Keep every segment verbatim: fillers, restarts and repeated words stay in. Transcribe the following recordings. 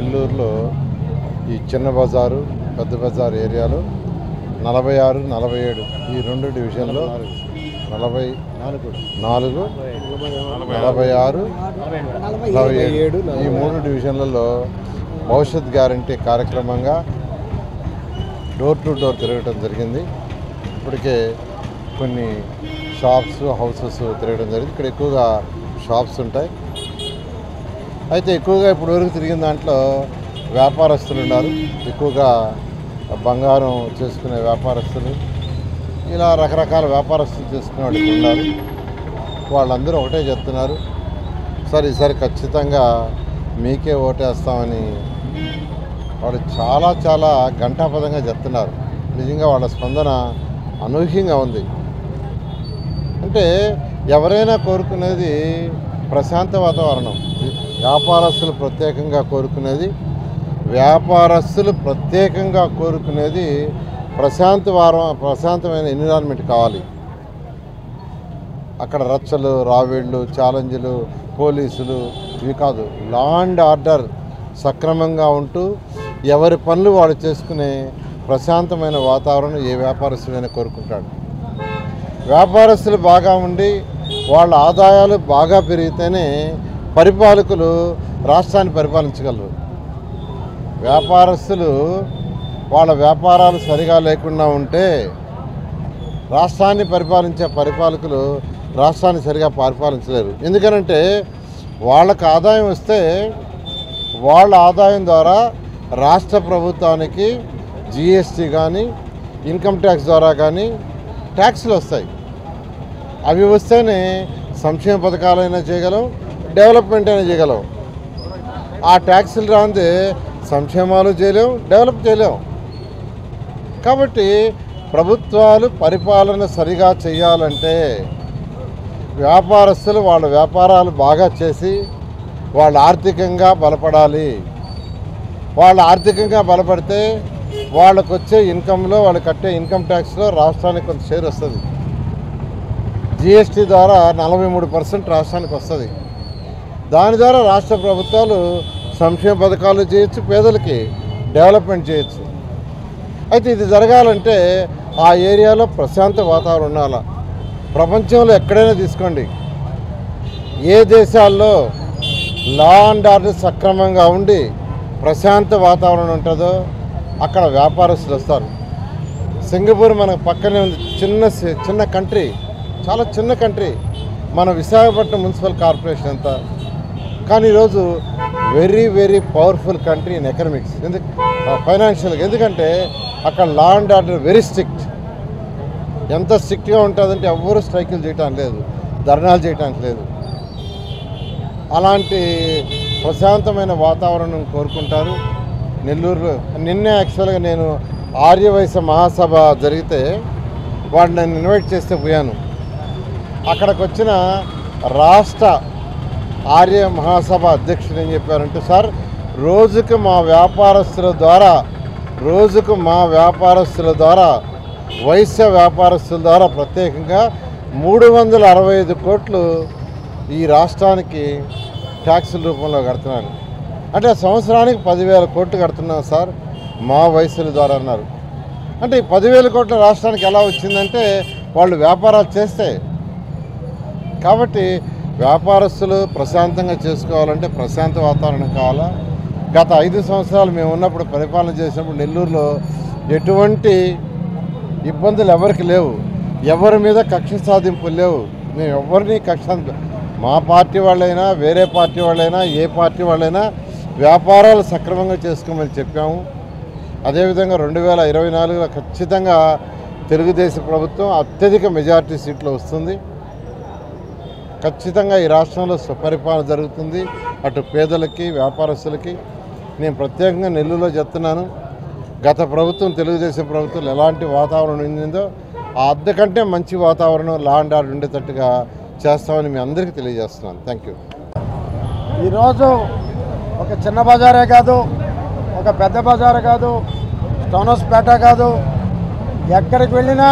నెల్లూరులో ఈ చిన్న బజారు పెద్ద బజారు ఏరియాలో నలభై ఆరు నలభై ఏడు ఈ రెండు డివిజన్లో నలభై నాలుగు నలభై ఆరు నలభై ఏడు ఈ మూడు డివిజన్లలో భవిష్యత్ గ్యారంటీ కార్యక్రమంగా డోర్ టు డోర్ తిరగడం జరిగింది. ఇప్పటికే కొన్ని షాప్స్ హౌసెస్ తిరగడం జరిగింది. ఇక్కడ ఎక్కువగా షాప్స్ ఉంటాయి. అయితే ఎక్కువగా ఇప్పుడు వరకు తిరిగిన దాంట్లో వ్యాపారస్తులు ఉన్నారు. ఎక్కువగా బంగారం చేసుకునే వ్యాపారస్తులు, ఇలా రకరకాల వ్యాపారస్తులు చేసుకునే వాళ్ళు ఉన్నారు. వాళ్ళందరూ ఒకటే చెప్తున్నారు, సార్ ఈసారి ఖచ్చితంగా మీకే ఓటేస్తామని వాళ్ళు చాలా చాలా ఘంటాపదంగా చెప్తున్నారు. నిజంగా వాళ్ళ స్పందన అనూహ్యంగా ఉంది. అంటే ఎవరైనా కోరుకునేది ప్రశాంత వాతావరణం. వ్యాపారస్తులు ప్రత్యేకంగా కోరుకునేది వ్యాపారస్తులు ప్రత్యేకంగా కోరుకునేది ప్రశాంత వారం ప్రశాంతమైన ఎన్విరాన్మెంట్ కావాలి. అక్కడ రచ్చలు, రావేళ్ళు, ఛాలెంజ్లు, పోలీసులు ఇవి కాదు. లా అండ్ ఆర్డర్ సక్రమంగా ఉంటూ ఎవరి పనులు వాడు చేసుకునే ప్రశాంతమైన వాతావరణం ఏ వ్యాపారస్తుడైనా కోరుకుంటాడు. వ్యాపారస్తులు బాగా ఉండి వాళ్ళ ఆదాయాలు బాగా పెరిగితేనే పరిపాలకులు రాష్ట్రాన్ని పరిపాలించగలరు. వ్యాపారస్తులు వాళ్ళ వ్యాపారాలు సరిగా లేకుండా ఉంటే రాష్ట్రాన్ని పరిపాలించే పరిపాలకులు రాష్ట్రాన్ని సరిగా పరిపాలించలేరు. ఎందుకనంటే వాళ్ళకు ఆదాయం వస్తే వాళ్ళ ఆదాయం ద్వారా రాష్ట్ర ప్రభుత్వానికి జిఎస్టీ కానీ ఇన్కమ్ ట్యాక్స్ ద్వారా కానీ ట్యాక్స్లు వస్తాయి. అవి వస్తేనే సంక్షేమ పథకాలైనా చేయగలం, డెవలప్మెంట్ అయినా చేయగలం. ఆ ట్యాక్సులు రాందే సంక్షేమాలు చేయలేం, డెవలప్ చేయలేం. కాబట్టి ప్రభుత్వాలు పరిపాలన సరిగా చేయాలంటే వ్యాపారస్తులు వాళ్ళ వ్యాపారాలు బాగా చేసి వాళ్ళు ఆర్థికంగా బలపడాలి. వాళ్ళు ఆర్థికంగా బలపడితే వాళ్ళకు వచ్చే ఇన్కంలో వాళ్ళు కట్టే ఇన్కమ్ ట్యాక్స్లో రాష్ట్రానికి కొంత షేర్ వస్తుంది. జిఎస్టీ ద్వారా నలభై మూడు పర్సెంట్ రాష్ట్రానికి వస్తుంది. దాని ద్వారా రాష్ట్ర ప్రభుత్వాలు సంక్షేమ పథకాలు చేయొచ్చు, పేదలకి డెవలప్మెంట్ చేయొచ్చు. అయితే ఇది జరగాలంటే ఆ ఏరియాలో ప్రశాంత వాతావరణం ఉండాలి. ప్రపంచంలో ఎక్కడైనా తీసుకోండి, ఏ దేశాల్లో లా అండ్ ఆర్డర్ సక్రమంగా ఉండి ప్రశాంత వాతావరణం ఉంటుందో అక్కడ వ్యాపారస్తులు వస్తారు. సింగపూర్ మనకు పక్కనే ఉంది. చిన్న చిన్న కంట్రీ, చాలా చిన్న కంట్రీ. మన విశాఖపట్నం మున్సిపల్ కార్పొరేషన్ అంతా. కానీ ఈరోజు very very powerful country in economics, ఎందుకు ఫైనాన్షియల్గా. ఎందుకంటే అక్కడ law and order very strict. ఎంత స్ట్రిక్ట్గా ఉంటుందంటే ఎవ్వరూ స్ట్రైకులు చేయటానికి లేదు, ధర్నాలు చేయటానికి లేదు. అలాంటి ప్రశాంతమైన వాతావరణం కోరుకుంటారు నెల్లూరులో. నిన్నే యాక్చువల్గా నేను ఆర్యవైశ్య మహాసభ జరిగితే వాడు నన్ను ఇన్వైట్ చేస్తే పోయాను. అక్కడికి వచ్చిన రాష్ట్ర ఆర్య మహాసభ అధ్యక్షుడు ఏం చెప్పారంటే, సార్ రోజుకు మా వ్యాపారస్తుల ద్వారా రోజుకు మా వ్యాపారస్తుల ద్వారా వైశ్య వ్యాపారస్తుల ద్వారా ప్రత్యేకంగా మూడు వందల అరవై ఐదు కోట్లు ఈ రాష్ట్రానికి ట్యాక్సుల రూపంలో కడుతున్నాను. అంటే సంవత్సరానికి పదివేల కోట్లు కడుతున్నాం సార్ మా వయసుల ద్వారా అన్నారు. అంటే ఈ పదివేల కోట్ల రాష్ట్రానికి ఎలా వచ్చిందంటే వాళ్ళు వ్యాపారాలు చేస్తే. కాబట్టి వ్యాపారస్తులు ప్రశాంతంగా చేసుకోవాలంటే ప్రశాంత వాతావరణం కావాలా. గత ఐదు సంవత్సరాలు మేము ఉన్నప్పుడు పరిపాలన చేసినప్పుడు నెల్లూరులో ఎటువంటి ఇబ్బందులు ఎవరికి లేవు, ఎవరి మీద కక్ష సాధింపులు లేవు. మేము ఎవరిని కక్ష, మా పార్టీ వాళ్ళైనా వేరే పార్టీ వాళ్ళైనా ఏ పార్టీ వాళ్ళైనా వ్యాపారాలు సక్రమంగా చేసుకోమని చెప్పాము. అదేవిధంగా రెండు వేల ఇరవై నాలుగులో ఖచ్చితంగా తెలుగుదేశం ప్రభుత్వం అత్యధిక మెజారిటీ సీట్లు వస్తుంది. ఖచ్చితంగా ఈ రాష్ట్రంలో సుపరిపాలన జరుగుతుంది. అటు పేదలకి వ్యాపారస్తులకి. నేను ప్రత్యేకంగా నెల్లూరులో చెప్తున్నాను, గత ప్రభుత్వం తెలుగుదేశం ప్రభుత్వం ఎలాంటి వాతావరణం ఉండిందో ఆ అంతకంటే మంచి వాతావరణం లా అండ్ ఆర్డర్ ఉండేటట్టుగా చేస్తామని మీ అందరికీ తెలియజేస్తున్నాను. Thank you. ఈరోజు ఒక చిన్న బజారే కాదు, ఒక పెద్ద బజారు కాదు, స్టోనస్పేట కాదు, ఎక్కడికి వెళ్ళినా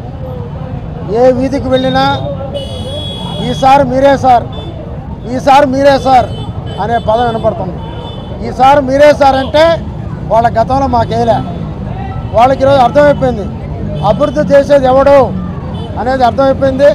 ఏ వీధికి వెళ్ళినా ఈసారి మీరే సార్, ఈసారి మీరే సార్ అనే పదం వినపడుతుంది. ఈసారి మీరే సార్ అంటే వాళ్ళ గతంలో మాకేలే. వాళ్ళకి ఈరోజు అర్థమైపోయింది అభివృద్ధి చేసేది ఎవడు అనేది అర్థమైపోయింది.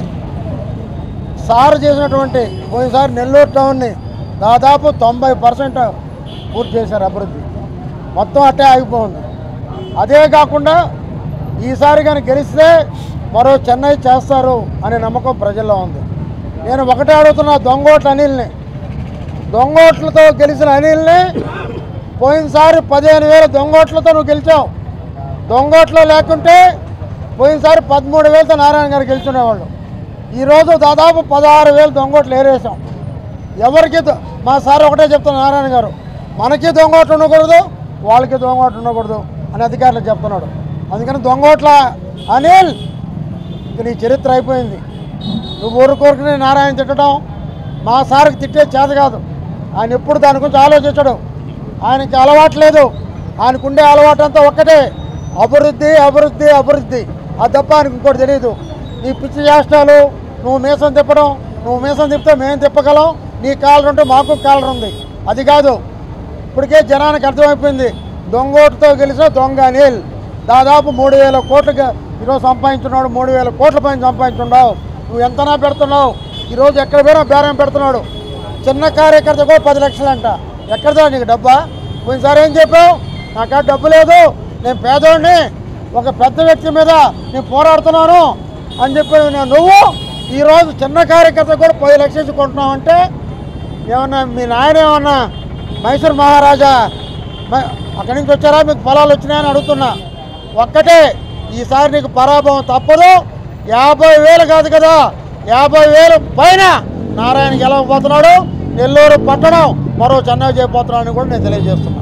సార్ చేసినటువంటి పోయినసారి నెల్లూరు టౌన్ని దాదాపు తొంభై పర్సెంట్ పూర్తి చేశారు అభివృద్ధి, మొత్తం అట్టే ఆగిపోయింది. అదే కాకుండా ఈసారి కానీ గెలిస్తే మరో చెన్నై చేస్తారు అనే నమ్మకం ప్రజల్లో ఉంది. నేను ఒకటే అడుగుతున్నా, దొంగోట్ల అనిల్ని, దొంగోట్లతో గెలిచిన అనిల్ని పోయినసారి పదిహేను వేల దొంగోట్లతో నువ్వు గెలిచావు. దొంగోట్లో లేకుంటే పోయినసారి పదమూడు వేలతో నారాయణ గారు గెలుచుకునేవాళ్ళు. ఈరోజు దాదాపు పదహారు వేలు దొంగోట్లు ఏరేసాం. ఎవరికి మా సార్ ఒకటే చెప్తున్నా, నారాయణ గారు మనకి దొంగోట్లు ఉండకూడదు, వాళ్ళకి దొంగోట్లు ఉండకూడదు అని అధికారులు చెప్తున్నాడు. అందుకని దొంగోట్ల అనిల్ ఇంక నీ చరిత్ర అయిపోయింది. నువ్వు ఊరు కోరుకుని నారాయణ తిట్టడం మా సార్కి తిట్టే చేత కాదు. ఆయన ఎప్పుడు దాని గురించి ఆలోచించడు, ఆయనకి అలవాట్లేదు. ఆయనకు ఉండే అలవాటు అంతా ఒక్కటే, అభివృద్ధి అభివృద్ధి అభివృద్ధి. అది తప్ప ఆయనకు ఇంకోటి తెలియదు. నీ పిచ్చి చేష్టాలు, నువ్వు మీసం తిప్పడం, నువ్వు మీసం తిప్పితే మేము తిప్పగలం, నీ కాలర్ ఉంటే మాకు కాలర్ ఉంది, అది కాదు. ఇప్పటికే జనానికి అర్థమైపోయింది దొంగోటుతో గెలిచిన దొంగ అనిల్ దాదాపు మూడు వేల కోట్లుగా ఈరోజు సంపాదించున్నాడు. మూడు వేల కోట్ల పైన సంపాదించున్నావు. నువ్వు ఎంతనా పెడుతున్నావు. ఈరోజు ఎక్కడ పోయినా బేరం పెడుతున్నాడు. చిన్న కార్యకర్త కూడా పది లక్షలు అంట. ఎక్కడదా నీకు డబ్బా? పోయినసారి ఏం చెప్పావు? నాకా డబ్బు లేదు, నేను పేదోడిని, ఒక పెద్ద వ్యక్తి మీద నేను పోరాడుతున్నాను అని చెప్పి నువ్వు ఈరోజు చిన్న కార్యకర్త కూడా పది లక్షలు కొంటున్నావు అంటే ఏమన్నా మీ నాయన ఏమన్నా మైసూర్ మహారాజా అక్కడి నుంచి వచ్చారా, మీకు పొలాలు వచ్చినాయని అడుగుతున్నా. ఒక్కటే, ఈసారి నీకు పరాభవం తప్పదు. యాభై వేలు కాదు కదా, యాభై వేలు పైన నారాయణ గెలవబోతున్నాడు. నెల్లూరు పట్టణం మరో చెన్నై చేయబోతున్నాడని కూడా నేను తెలియజేస్తున్నాను.